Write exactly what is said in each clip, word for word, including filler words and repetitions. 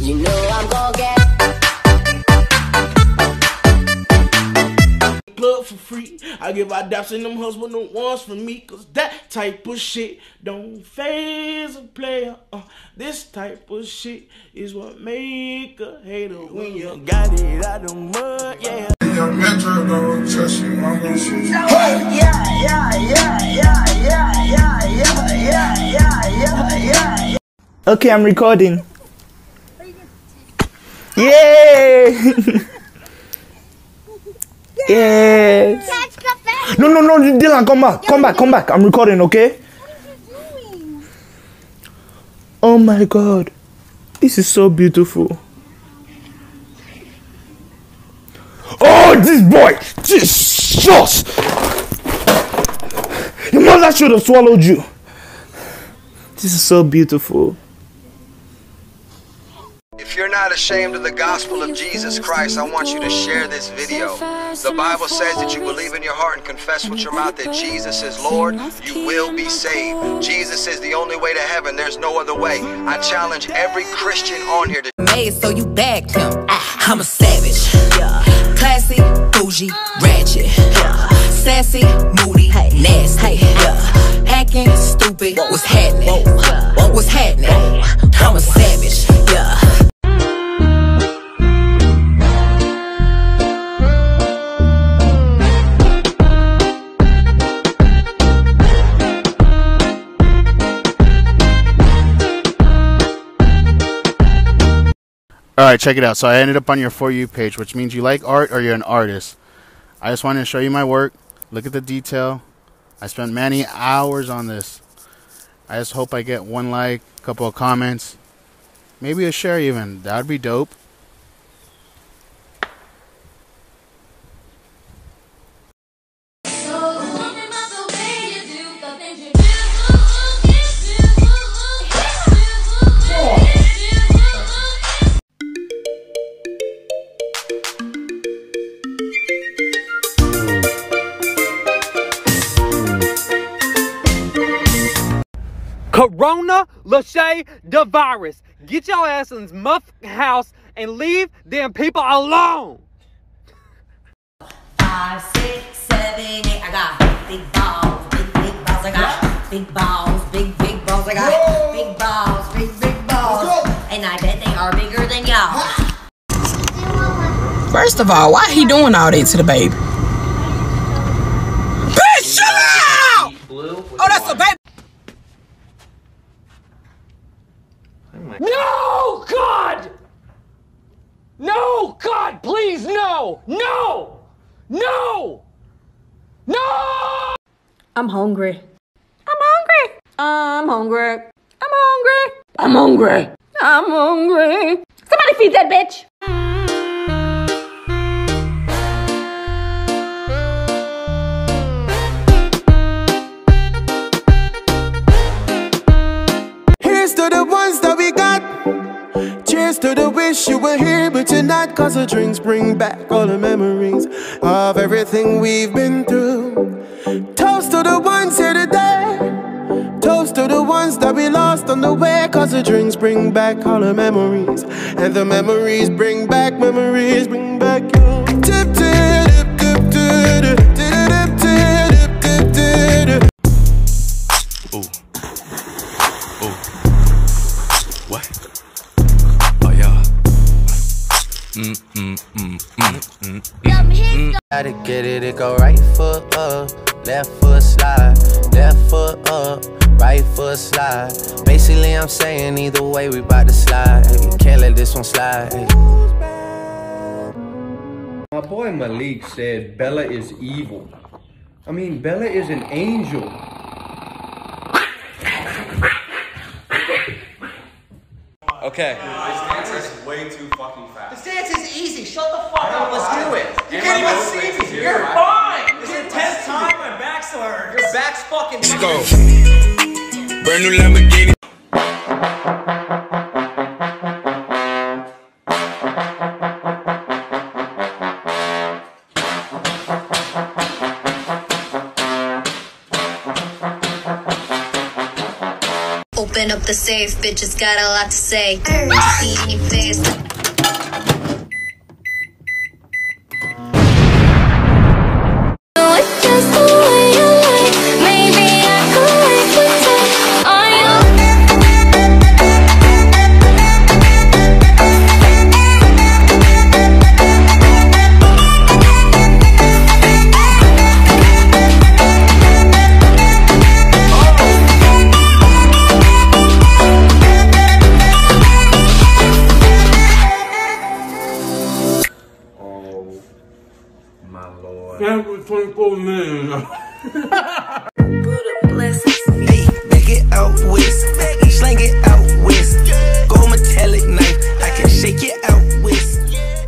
You know I'm gonna get plug for free. I give our daps and them husband the ones for me, cause that type of shit don't phase a player. Uh, this type of shit is what make a hater when you got it out of the mud, yeah. Your metro don't trust you, I'm gonna shoot you. yeah, yeah, yeah, yeah, yeah, yeah, yeah, yeah, yeah, yeah, yeah. Okay, I'm recording. Yay! Yes. No, no, no, Dylan, come back, come back, come back. I'm recording, okay? Oh my God, this is so beautiful. Oh, this boy, Jesus! Your mother should have swallowed you. This is so beautiful. If you're not ashamed of the gospel of Jesus Christ, I want you to share this video. The Bible says that you believe in your heart and confess with your mouth that Jesus is Lord, you will be saved. Jesus is the only way to heaven. There's no other way. I challenge every Christian on here to made so you bagged him. I'm a savage. Classy, bougie, ratchet. Sassy, moody, nasty. Hacking, stupid. What's happening? What's happening? I'm a savage. Yeah. Alright, check it out. So I ended up on your For You page, which means you like art or you're an artist. I just wanted to show you my work. Look at the detail. I spent many hours on this. I just hope I get one like, a couple of comments, maybe a share even. That would be dope. Corona Lachey the virus. Get your ass in this muff house and leave them people alone. Five, six, seven, eight. I got big balls, big, big balls. I got big balls, big, big balls. I got big balls, big, big balls. And I bet they are bigger than y'all. First of all, why he doing all that to the baby? Bitch, chill out! Oh, that's a baby. No, God! No, God, please, no! No! No! No! I'm hungry. I'm hungry. I'm hungry. I'm hungry. I'm hungry. I'm hungry. Somebody feed that bitch. Here's to the ones that we got. Cheers to the wish you were here, but you're not. Cause the drinks bring back all the memories of everything we've been through. Toast to the ones here today. Toast to the ones that we lost on the way. Cause the drinks bring back all the memories. And the memories bring back, memories bring back you. Tip, tip, tip, tip, tip, tip, tip, tip. Ooh. Ooh. What? Oh yeah. Mm mm mm mm mm mm. Gotta get it, it go right foot up, left foot slide, left foot up, right foot slide. Basically I'm saying either way we bout to slide. Can't let this one slide. My boy Malik said Bella is evil. I mean, Bella is an angel. Okay. This dance is way too fucking fast. This dance is easy. Shut the fuck up. Let's do it. You And can't my even nose see face me. is here, You're right? fine. This is the tenth time my back's hurt. Your back's fucking. Let's go. Brand new Lamborghini. Open up up the safe. Bitches got a lot to say. See me face. That was twenty-four million. Hey, back it out west, slang it out west. Gold metallic knife, I can shake it out west.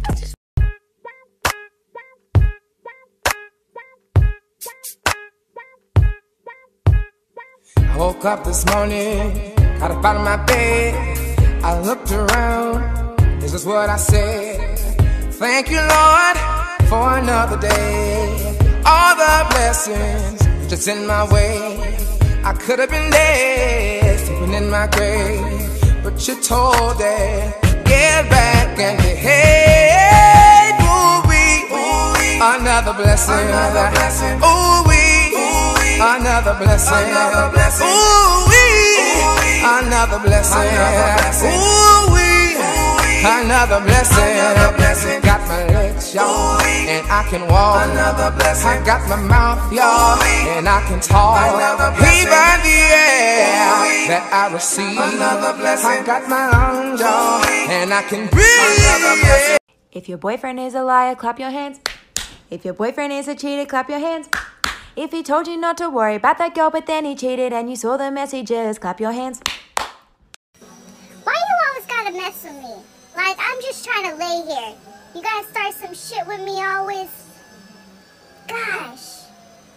I woke up this morning, got up out of my bed. I looked around, this is what I said. Thank you, Lord, for another day. All the blessings just in my way. I could have been dead, sleeping in my grave, but you told that, get back and get hey, ooh-wee, another blessing, another blessing, ooh-wee, another blessing, another blessing, ooh-wee, another blessing, ooh-wee. Another blessing, another blessing. Got my legs, y'all, and I can walk. Another blessing. I got my mouth, y'all, and I can talk. Even the air that I receive. Another blessing. I got my lungs, y'all, and I can breathe. If your boyfriend is a liar, clap your hands. If your boyfriend is a cheater, clap your hands. If he told you not to worry about that girl, but then he cheated and you saw the messages, clap your hands. Why you always gotta mess with me? Like, I'm just trying to lay here. You gotta start some shit with me always. Gosh.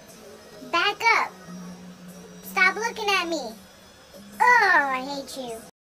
Back up. Stop looking at me. Oh, I hate you.